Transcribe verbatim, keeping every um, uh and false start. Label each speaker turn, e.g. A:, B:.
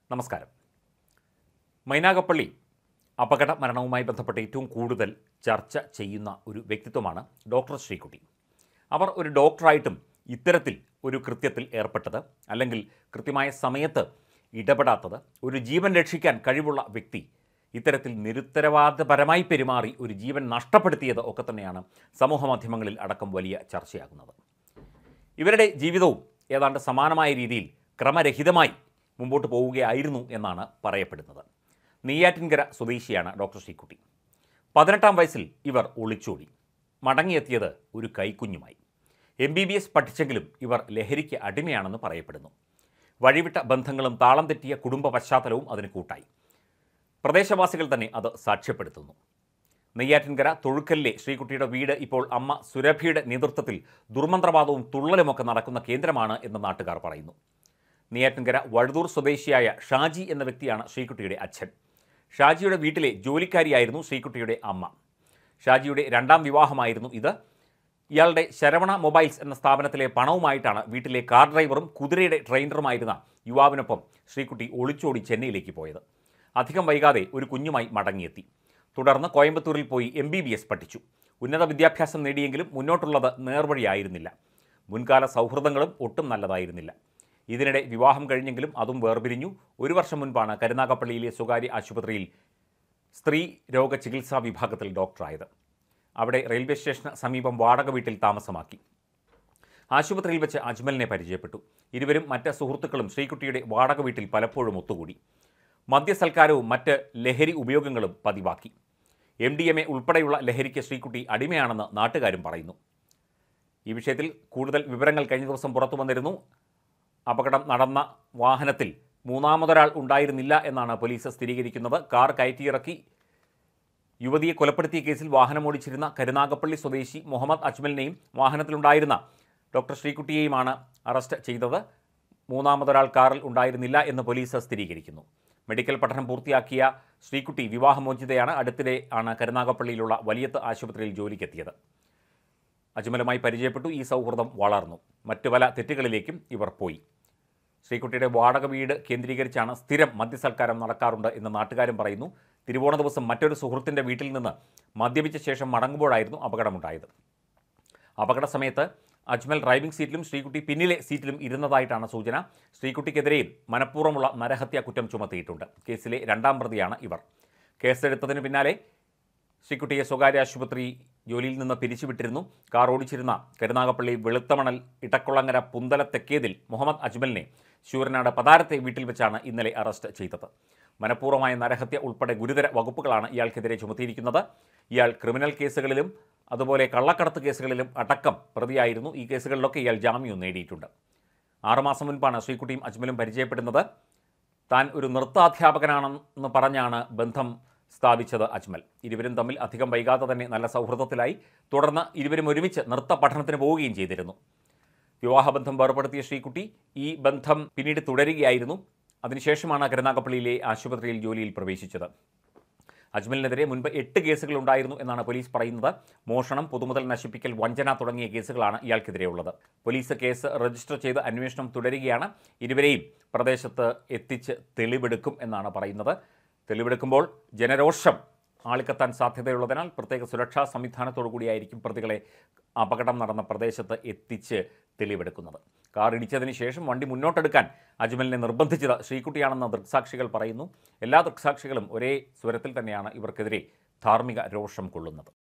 A: നമസ്കാരം. മൈനാഗപ്പള്ളി അപകട മരണവുമായി ബന്ധപ്പെട്ട് ഏറ്റവും കൂടുതൽ ചർച്ച ചെയ്യുന്ന ഒരു വ്യക്തിത്വമാണ് ഡോക്ടർ ശ്രീകുട്ടി. അവർ ഒരു ഡോക്ടറായിട്ടും ഇത്തരത്തിൽ ഒരു കൃത്യത്തിൽ ഏർപ്പെട്ടത്, അല്ലെങ്കിൽ കൃത്യമായ സമയത്ത് ഇടപെടാത്തത്, ഒരു ജീവൻ രക്ഷിക്കാൻ കഴിവുള്ള വ്യക്തി ഇത്തരത്തിൽ നിരുത്തരവാദപരമായി പെരുമാറി ഒരു ജീവൻ നഷ്ടപ്പെടുത്തിയത് ഒക്കെ തന്നെയാണ് സമൂഹ മാധ്യമങ്ങളിൽ അടക്കം വലിയ ചർച്ചയാകുന്നത്. ഇവരുടെ ജീവിതവും ഏതാണ്ട് സമാനമായ രീതിയിൽ ക്രമരഹിതമായി മുമ്പോട്ട് പോവുകയായിരുന്നു എന്നാണ് പറയപ്പെടുന്നത്. നെയ്യാറ്റിൻകര സ്വദേശിയാണ് ഡോക്ടർ ശ്രീകുട്ടി. പതിനെട്ടാം വയസ്സിൽ ഇവർ ഒളിച്ചോടി. മടങ്ങിയെത്തിയത് ഒരു കൈക്കുഞ്ഞുമായി. എം ബി ബി എസ് പഠിച്ചെങ്കിലും ഇവർ ലഹരിക്ക് അടിമയാണെന്ന് പറയപ്പെടുന്നു. വഴിവിട്ട ബന്ധങ്ങളും താളം തെറ്റിയ കുടുംബ പശ്ചാത്തലവും അതിന് കൂട്ടായി. പ്രദേശവാസികൾ തന്നെ അത് സാക്ഷ്യപ്പെടുത്തുന്നു. നെയ്യാറ്റിൻകര തൊഴുക്കലിലെ ശ്രീകുട്ടിയുടെ വീട് ഇപ്പോൾ അമ്മ സുരഭിയുടെ നേതൃത്വത്തിൽ ദുർമന്ത്രവാദവും തുള്ളലുമൊക്കെ നടക്കുന്ന കേന്ദ്രമാണ് എന്ന് നാട്ടുകാർ പറയുന്നു. നെയ്യാറ്റിൻകര വഴുതൂർ സ്വദേശിയായ ഷാജി എന്ന വ്യക്തിയാണ് ശ്രീകുട്ടിയുടെ അച്ഛൻ. ഷാജിയുടെ വീട്ടിലെ ജോലിക്കാരിയായിരുന്നു ശ്രീകുട്ടിയുടെ അമ്മ. ഷാജിയുടെ രണ്ടാം വിവാഹമായിരുന്നു ഇത്. ഇയാളുടെ ശരവണ മൊബൈൽസ് എന്ന സ്ഥാപനത്തിലെ പണവുമായിട്ടാണ് വീട്ടിലെ കാർ ഡ്രൈവറും കുതിരയുടെ ട്രെയിനറുമായിരുന്ന യുവാവിനൊപ്പം ശ്രീകുട്ടി ഒളിച്ചോടി ചെന്നൈയിലേക്ക് പോയത്. അധികം വൈകാതെ ഒരു കുഞ്ഞുമായി മടങ്ങിയെത്തി. തുടർന്ന് കോയമ്പത്തൂരിൽ പോയി എം ബി ബി എസ് പഠിച്ചു. ഉന്നത വിദ്യാഭ്യാസം നേടിയെങ്കിലും മുന്നോട്ടുള്ളത് നേർവഴിയായിരുന്നില്ല. മുൻകാല സൗഹൃദങ്ങളും ഒട്ടും നല്ലതായിരുന്നില്ല. ഇതിനിടെ വിവാഹം കഴിഞ്ഞെങ്കിലും അതും വേർപിരിഞ്ഞു. ഒരു വർഷം മുൻപാണ് കരുനാഗപ്പള്ളിയിലെ സ്വകാര്യ ആശുപത്രിയിൽ സ്ത്രീ രോഗ ചികിത്സാ വിഭാഗത്തിൽ ഡോക്ടറായത്. അവിടെ റെയിൽവേ സ്റ്റേഷന് സമീപം വാടക വീട്ടിൽ താമസമാക്കി. ആശുപത്രിയിൽ വെച്ച് അജ്മലിനെ പരിചയപ്പെട്ടു. ഇരുവരും മറ്റ് സുഹൃത്തുക്കളും ശ്രീകുട്ടിയുടെ വാടക വീട്ടിൽ പലപ്പോഴും ഒത്തുകൂടി. മദ്യസൽക്കാരവും മറ്റ് ലഹരി ഉപയോഗങ്ങളും പതിവാക്കി. എം ഡി എം എ ഉൾപ്പെടെയുള്ള ലഹരിക്ക് ശ്രീകുട്ടി അടിമയാണെന്ന് നാട്ടുകാരും പറയുന്നു. ഈ വിഷയത്തിൽ കൂടുതൽ വിവരങ്ങൾ കഴിഞ്ഞ ദിവസം പുറത്തു വന്നിരുന്നു. അപകടം നടന്ന വാഹനത്തിൽ മൂന്നാമതൊരാൾ ഉണ്ടായിരുന്നില്ല എന്നാണ് പോലീസ് സ്ഥിരീകരിക്കുന്നത്. കാർ കയറ്റിയിറക്കി യുവതിയെ കൊലപ്പെടുത്തിയ കേസിൽ വാഹനമോടിച്ചിരുന്ന കരുനാഗപ്പള്ളി സ്വദേശി മുഹമ്മദ് അജ്മലിനെയും വാഹനത്തിലുണ്ടായിരുന്ന ഡോക്ടർ ശ്രീകുട്ടിയെയുമാണ് അറസ്റ്റ് ചെയ്തത്. മൂന്നാമതൊരാൾ കാറിൽ ഉണ്ടായിരുന്നില്ല എന്ന് പോലീസ് സ്ഥിരീകരിക്കുന്നു. മെഡിക്കൽ പഠനം പൂർത്തിയാക്കിയ ശ്രീകുട്ടി വിവാഹമോചിതയാണ്. അടുത്തിടെ ആണ് കരുനാഗപ്പള്ളിയിലുള്ള വലിയത്ത് ആശുപത്രിയിൽ ജോലിക്കെത്തിയത്. അജ്മലുമായി പരിചയപ്പെട്ടു. ഈ സൗഹൃദം വളർന്നു. മറ്റു പല തെറ്റുകളിലേക്കും ഇവർ പോയി. ശ്രീകുട്ടിയുടെ വാടക വീട് കേന്ദ്രീകരിച്ചാണ് സ്ഥിരം മദ്യസൽക്കാരം നടക്കാറുണ്ട് എന്ന് നാട്ടുകാരും പറയുന്നു. തിരുവോണ ദിവസം മറ്റൊരു സുഹൃത്തിൻ്റെ വീട്ടിൽ നിന്ന് മദ്യപിച്ച ശേഷം മടങ്ങുമ്പോഴായിരുന്നു അപകടമുണ്ടായത്. അപകട സമയത്ത് അജ്മൽ ഡ്രൈവിംഗ് സീറ്റിലും ശ്രീകുട്ടി പിന്നിലെ സീറ്റിലും ഇരുന്നതായിട്ടാണ് സൂചന. ശ്രീകുട്ടിക്കെതിരെയും മനഃപൂർവ്വമുള്ള നരഹത്യാ കുറ്റം ചുമത്തിയിട്ടുണ്ട്. കേസിലെ രണ്ടാം പ്രതിയാണ് ഇവർ. കേസെടുത്തതിന് പിന്നാലെ ശ്രീകുട്ടിയെ സ്വകാര്യ ആശുപത്രി ജോലിയിൽ നിന്ന് പിരിച്ചുവിട്ടിരുന്നു. കാർ ഓടിച്ചിരുന്ന കരുനാഗപ്പള്ളി വെളുത്തമണൽ ഇടക്കുളങ്ങര പുന്തല തെക്കേതിൽ മുഹമ്മദ് അജ്മലിനെ ശൂരനാട് പതാരത്തെ വീട്ടിൽ വെച്ചാണ് ഇന്നലെ അറസ്റ്റ് ചെയ്തത്. മനഃപൂർവ്വമായ നരഹത്യ ഉൾപ്പെടെ ഗുരുതര വകുപ്പുകളാണ് ഇയാൾക്കെതിരെ ചുമത്തിയിരിക്കുന്നത്. ഇയാൾ ക്രിമിനൽ കേസുകളിലും അതുപോലെ കള്ളക്കടത്ത് കേസുകളിലും അടക്കം പ്രതിയായിരുന്നു. ഈ കേസുകളിലൊക്കെ ഇയാൾ ജാമ്യവും നേടിയിട്ടുണ്ട്. ആറുമാസം മുൻപാണ് ശ്രീകുട്ടിയും അജ്മലും പരിചയപ്പെടുന്നത്. താൻ ഒരു നൃത്താധ്യാപകനാണെന്ന് പറഞ്ഞാണ് ബന്ധം സ്ഥാപിച്ചത് അജ്മൽ. ഇരുവരും തമ്മിൽ അധികം വൈകാതെ തന്നെ നല്ല സൗഹൃദത്തിലായി. തുടർന്ന് ഇരുവരും ഒരുമിച്ച് നൃത്ത പഠനത്തിന് പോവുകയും ചെയ്തിരുന്നു. വിവാഹബന്ധം വേർപ്പെടുത്തിയ ശ്രീകുട്ടി ഈ ബന്ധം പിന്നീട് തുടരുകയായിരുന്നു. അതിനുശേഷമാണ് കരുനാഗപ്പള്ളിയിലെ ആശുപത്രിയിൽ ജോലിയിൽ പ്രവേശിച്ചത്. അജ്മലിനെതിരെ മുൻപ് എട്ട് കേസുകൾ ഉണ്ടായിരുന്നു എന്നാണ് പോലീസ് പറയുന്നത്. മോഷണം, പൊതുമുതൽ നശിപ്പിക്കൽ, വഞ്ചന തുടങ്ങിയ കേസുകളാണ് ഇയാൾക്കെതിരെയുള്ളത്. പോലീസ് കേസ് രജിസ്റ്റർ ചെയ്ത് അന്വേഷണം തുടരുകയാണ്. ഇരുവരെയും പ്രദേശത്ത് എത്തിച്ച് തെളിവെടുക്കും എന്നാണ് പറയുന്നത്. തെളിവെടുക്കുമ്പോൾ ജനരോഷം ആളിക്കത്താൻ സാധ്യതയുള്ളതിനാൽ പ്രത്യേക സുരക്ഷാ സംവിധാനത്തോടു കൂടിയായിരിക്കും പ്രതികളെ അപകടം നടന്ന പ്രദേശത്ത് എത്തിച്ച് തെളിവെടുക്കുന്നത്. കാർ ഇടിച്ചതിന് ശേഷം വണ്ടി മുന്നോട്ടെടുക്കാൻ അജ്മലിനെ നിർബന്ധിച്ചത് ശ്രീകുട്ടിയാണെന്ന് ദൃക്സാക്ഷികൾ പറയുന്നു. എല്ലാ ദൃക്സാക്ഷികളും ഒരേ സ്വരത്തിൽ തന്നെയാണ് ഇവർക്കെതിരെ ധാർമ്മിക രോഷം കൊള്ളുന്നത്.